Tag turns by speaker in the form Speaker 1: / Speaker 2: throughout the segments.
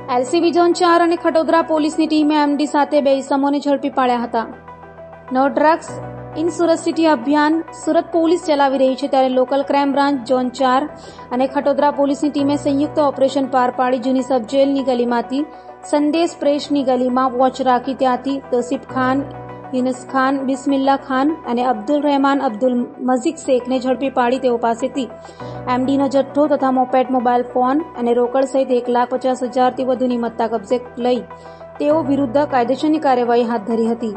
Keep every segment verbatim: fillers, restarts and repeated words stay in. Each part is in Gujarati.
Speaker 1: એલસીબી ઝોન ચાર અને ખટોદરા પોલીસની ટીમે એમડી સાથે બે ઇસમોને ઝડપી પાડ્યા હતા. No drugs in Surat city અભિયાન સુરત પોલીસ ચલાવી રહી છે, ત્યારે લોકલ ક્રાઇમ બ્રાન્ચ ઝોન ચાર અને ખટોદરા પોલીસની ટીમે સંયુક્ત ઓપરેશન પાર પાડી જૂની સબજેલની ગલીમાંથી સંદેશ પ્રેસની ગલીમાં વોચ રાખી ત્યાંથી તોસીફ ખાન, યુનુસ ખાન, બિસ્મિલ્લા ખાન અને અબ્દુલ રહેમાન અબ્દુલ મજીક શેખને ઝડપી પાડી તેઓ પાસેથી એમડીનો જથ્થો તથા મોપેડ, મોબાઈલ ફોન અને રોકડ સહિત એક લાખ પચાસ હજારથી વધુની મત્તા કબજે લઈ તેઓ વિરુદ્ધ કાયદેસરની કાર્યવાહી હાથ ધરી હતી.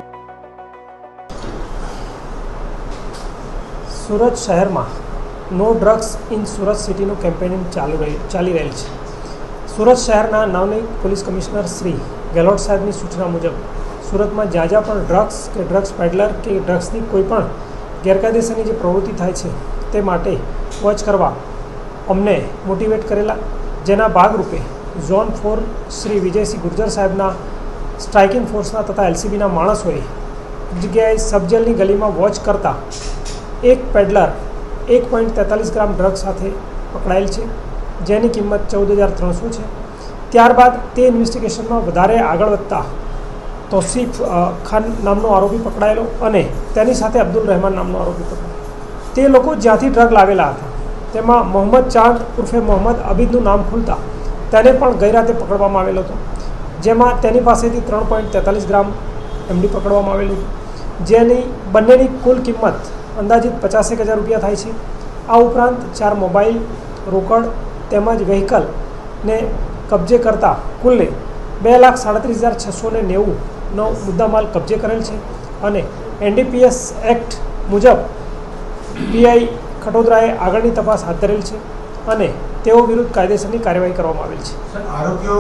Speaker 2: સુરત શહેરમાં નો ડ્રગ્સ ઇન સુરત સિટીનું કેમ્પેનિંગ ચાલુ રહી ચાલી રહેલ છે. સુરત શહેરના નવનિયુક્ત પોલીસ કમિશનર શ્રી ગેહલોત સાહેબની સૂચના મુજબ સુરતમાં જ્યાં જ્યાં પણ ડ્રગ્સ કે ડ્રગ્સ પેડલર કે ડ્રગ્સની કોઈ પણ ગેરકાયદેસરની જે પ્રવૃત્તિ થાય છે તે માટે વોચ કરવા અમને મોટિવેટ કરેલા, જેના ભાગરૂપે ઝોન ફોર શ્રી વિજયસિંહ ગુર્જર સાહેબના સ્ટ્રાઇકિંગ ફોર્સના તથા એલસીબીના માણસોએ જગ્યાએ સબજેલની ગલીમાં વોચ કરતા એક પેડલર એક પોઈન્ટ તેતાલીસ ગ્રામ ડ્રગ સાથે પકડાયેલ છે, જેની કિંમત ચૌદ હજાર ત્રણસો છે. ત્યારબાદ તે ઇન્વેસ્ટિગેશનમાં વધારે આગળ વધતા તોસીફ ખાન નામનો આરોપી પકડાયેલો અને તેની સાથે અબ્દુલ રહેમાન નામનો આરોપી પકડાયેલો. તે લોકો જ્યાંથી ડ્રગ લાવેલા હતા તેમાં મોહમ્મદ ચાંદ ઉર્ફે મોહમ્મદ અબીદનું નામ ખુલતા તેને પણ ગઈ રાતે પકડવામાં આવેલો હતો, જેમાં તેની પાસેથી ત્રણ પોઈન્ટ તેતાલીસ ગ્રામ એમડી પકડવામાં આવેલું હતું, જેની બંનેની કુલ કિંમત અંદાજિત પચાસેક હજાર રૂપિયા થાય છે. આ ઉપરાંત ચાર મોબાઈલ, રોકડ તેમજ વ્હીકલને કબજે કરતા કુલ્લે બે લાખ સાડત્રીસ હજાર છસો ને નેવુંનો મુદ્દામાલ કબજે કરેલ છે અને એનડીપીએસ એક્ટ મુજબ પીઆઈ ખટોદરાએ આગળની તપાસ હાથ ધરેલ છે અને તેઓ વિરુદ્ધ કાયદેસરની કાર્યવાહી કરવામાં આવેલ છે.